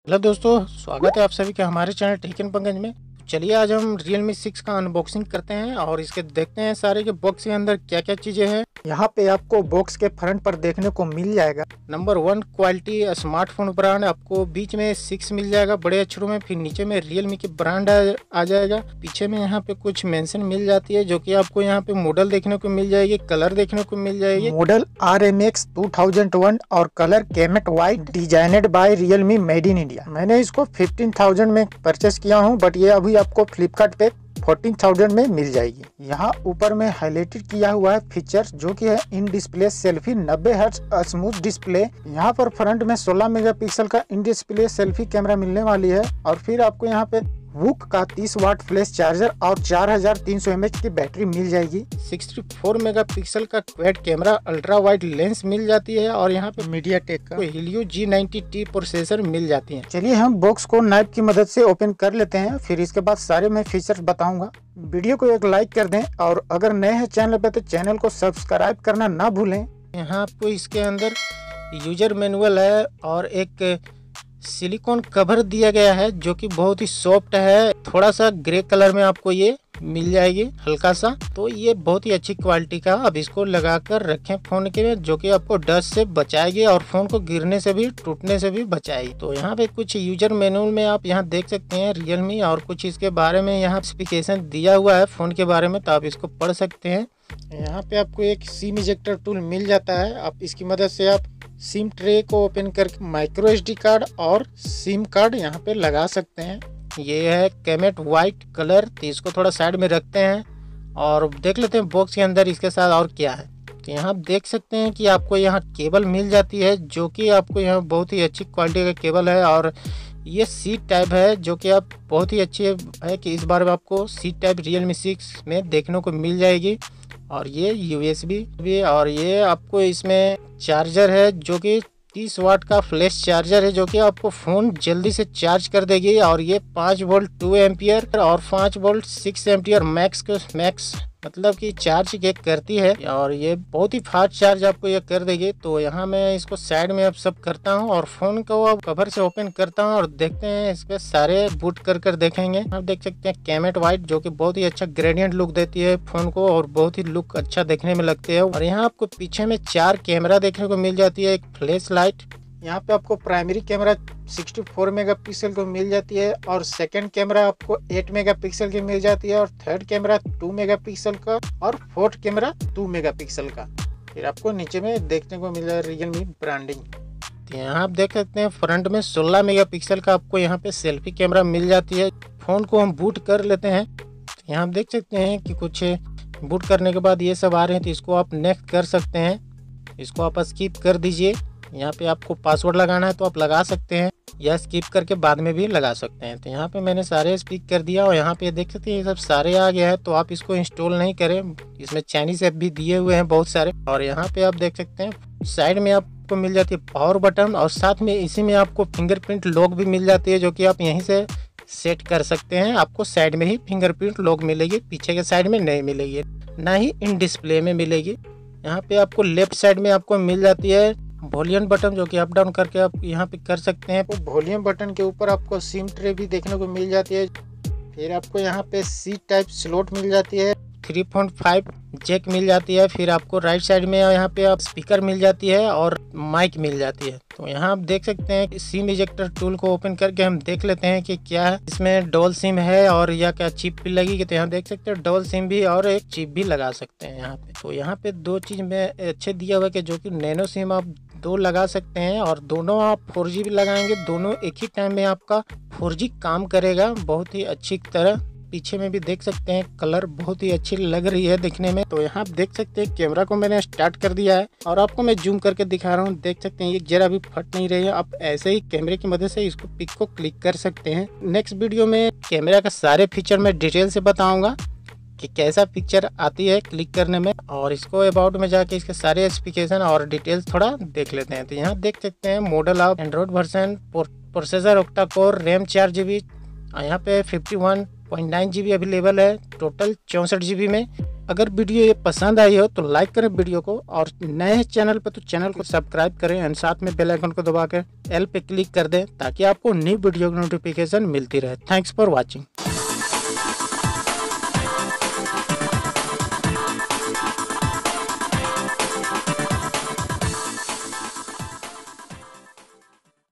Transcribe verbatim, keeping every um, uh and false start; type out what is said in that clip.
Hello दोस्तों, स्वागत है आप सभी का हमारे चैनल टेक इन पंकज में। चलिए आज हम Realme सिक्स का अनबॉक्सिंग करते हैं और इसके देखते हैं सारे के बॉक्स के अंदर क्या क्या चीजें हैं। यहाँ पे आपको बॉक्स के फ्रंट पर देखने को मिल जाएगा number one quality smartphone brand, आपको बीच में सिक्स मिल जाएगा बड़े अक्षरों में, फिर नीचे में Realme की ब्रांड आ जाएगा। पीछे में यहाँ पे कुछ मेंशन मिल जाती है जो कि आपको यहाँ पे मॉडल देखने को मिल जाएगी, कलर देखने को मिल जाएगी। Model R M X two thousand one और कलर केमेट white, designed by Realme, made in India. मैंने इसको फिफ्टीन थाउजेंड में परचेस किया हूँ, बट ये अभी आपको फ्लिपकार्ट पे फोर्टीन थाउजेंड में मिल जाएगी। यहाँ ऊपर में हाईलाइटेड किया हुआ है फीचर्स जो कि है इन डिस्प्ले सेल्फी नब्बे हर्ट्ज स्मूथ डिस्प्ले। यहाँ पर फ्रंट में सोलह मेगापिक्सल का इन डिस्प्ले सेल्फी कैमरा मिलने वाली है और फिर आपको यहाँ पे वूक का तीस वाट फ्लैश चार्जर और चार हज़ार तीन सौ एम एच की बैटरी मिल जाएगी। चौंसठ मेगापिक्सल का quad camera ultra wide lens मिल जाती है और यहाँ पे मीडियाटेक का Helio G ninety T processor मिल जाती है। चलिए हम बॉक्स को नाइफ की मदद से ओपन कर लेते हैं, फिर इसके बाद सारे मैं फीचर्स बताऊंगा। वीडियो को एक लाइक कर दें और अगर नए हैं चैनल पे तो चैनल को सब्सक्राइब करना ना भूलें। यहाँ आपको इसके अंदर यूजर मैनुअल है और एक सिलिकॉन कवर दिया गया है जो कि बहुत ही सॉफ्ट है, थोड़ा सा ग्रे कलर में आपको ये मिल जाएगी हल्का सा। तो ये बहुत ही अच्छी क्वालिटी का, अब इसको लगाकर रखें फोन के में जो कि आपको डस्ट से बचाएगी और फोन को गिरने से भी टूटने से भी बचाएगी। तो यहाँ पे कुछ यूजर मैनुअल में आप यहाँ देख सकते हैं Realme और कुछ इसके बारे में यहाँ स्पेसिफिकेशन दिया हुआ है फोन के बारे में, तो आप इसको पढ़ सकते हैं। यहाँ पे आपको एक सिम इजेक्टर टूल मिल जाता है, आप इसकी मदद से आप सिम ट्रे को ओपन करके माइक्रो एस डी कार्ड और सिम कार्ड यहाँ पे लगा सकते हैं। ये है केमेट वाइट कलर, तो इसको थोड़ा साइड में रखते हैं और देख लेते हैं बॉक्स के अंदर इसके साथ और क्या है। तो यहाँ आप देख सकते हैं कि आपको यहाँ केबल मिल जाती है जो कि आपको यहाँ बहुत ही अच्छी क्वालिटी का केबल है और ये सी टाइप है जो कि आप बहुत ही अच्छी है कि इस बार में आपको सी टाइप Realme सिक्स में देखने को मिल जाएगी। और ये यू एस बी भी, और ये आपको इसमें चार्जर है जो कि तीस वाट का फ्लैश चार्जर है जो कि आपको फ़ोन जल्दी से चार्ज कर देगी। और ये पाँच वोल्ट टू एम्पियर और पाँच वोल्ट सिक्स एम्पियर मैक्स को मैक्स मतलब कि चार्ज ये करती है और ये बहुत ही फास्ट चार्ज आपको ये कर देगी। तो यहाँ मैं इसको साइड में अब सब करता हूँ और फ़ोन को अब कवर से ओपन करता हूँ और देखते हैं इस पे सारे बूट कर कर देखेंगे। आप देख सकते हैं केमेट वाइट जो कि बहुत ही अच्छा ग्रेडियंट लुक देती है फ़ोन को और बहुत ही लुक अच्छा देखने में लगती है। और यहाँ आपको पीछे में चार कैमरा देखने को मिल जाती है, एक फ्लैश लाइट, यहाँ पे आपको प्राइमरी कैमरा चौंसठ मेगापिक्सल को मिल जाती है और सेकंड कैमरा आपको आठ मेगापिक्सल की मिल जाती है और थर्ड कैमरा दो मेगापिक्सल का और फोर्थ कैमरा दो मेगापिक्सल का। फिर आपको नीचे में देखने को मिल जाएगा Realme ब्रांडिंग। तो यहाँ आप देख सकते हैं फ्रंट में सोलह मेगापिक्सल का आपको यहाँ पे सेल्फी कैमरा मिल जाती है। फोन को हम बूट कर लेते हैं, तो यहाँ आप देख सकते हैं कि कुछ बूट करने के बाद ये सब आ रहे हैं, तो इसको आप नेक्स्ट कर सकते हैं, इसको आप स्किप कर दीजिए। यहाँ पे आपको पासवर्ड लगाना है तो आप लगा सकते हैं या स्किप करके बाद में भी लगा सकते हैं। तो यहाँ पे मैंने सारे स्पिक कर दिया और यहाँ पे देख सकते हैं ये सब सारे आ गया है, तो आप इसको इंस्टॉल नहीं करें, इसमें चाइनीज ऐप भी दिए हुए हैं बहुत सारे। और यहाँ पे आप देख सकते हैं साइड में आपको मिल जाती है पावर बटन और साथ में इसी में आपको फिंगरप्रिंट लॉक भी मिल जाती है जो कि आप यहीं से सेट कर सकते हैं। आपको साइड में ही फिंगरप्रिंट लॉक मिलेगी, पीछे के साइड में नहीं मिलेगी, ना ही इन डिस्प्ले में मिलेगी। यहाँ पे आपको लेफ्ट साइड में आपको मिल जाती है वॉल्यूम बटन जो कि अप डाउन करके आप यहाँ पे कर सकते हैं। तो वॉल्यूम बटन के ऊपर आपको सिम ट्रे भी देखने को मिल जाती है। फिर आपको यहाँ पे सी टाइप स्लॉट मिल जाती है, थ्री पॉइंट फाइव जैक मिल जाती है। फिर आपको राइट साइड में यहाँ पे आप स्पीकर मिल जाती है और माइक मिल जाती है। तो यहाँ आप देख सकते हैं सिम इजेक्टर टूल को ओपन करके हम देख लेते हैं कि क्या है इसमें, डोल सिम है और या क्या चिप भी लगेगी। तो यहाँ देख सकते हैं डोल सिम भी और एक चिप भी लगा सकते हैं यहाँ पे। तो यहाँ पे दो चीज में अच्छे दिया हुआ है कि जो कि नैनो सिम आप दो लगा सकते हैं और दोनों आप फोर जी भी लगाएंगे, दोनों एक ही टाइम में आपका फोर जी काम करेगा बहुत ही अच्छी तरह। पीछे में भी देख सकते हैं कलर बहुत ही अच्छी लग रही है दिखने में। तो यहाँ आप देख सकते हैं कैमरा को मैंने स्टार्ट कर दिया है और आपको मैं जूम करके दिखा रहा हूँ, देख सकते हैं ये जरा भी फट नहीं रही है। आप ऐसे ही कैमरे की मदद से इसको पिक को क्लिक कर सकते हैं। नेक्स्ट वीडियो में कैमरा का सारे फीचर मैं डिटेल से बताऊंगा कि कैसा पिक्चर आती है क्लिक करने में, और इसको अबाउट में जाके इसके सारे स्पेसिफिकेशन और डिटेल्स थोड़ा देख लेते हैं। तो यहाँ देख सकते हैं model of Android version, processor octa core, RAM चार जी बी, यहाँ पे fifty one point nine G B available है, टोटल चौंसठ जी बी में। अगर वीडियो ये पसंद आई हो तो लाइक करें वीडियो को, और नए चैनल पे तो चैनल को सब्सक्राइब करें एंड साथ में बेल आइकन को दबाकर एल पे क्लिक कर दें ताकि आपको न्यू वीडियो की नोटिफिकेशन मिलती रहे। Thanks for watching.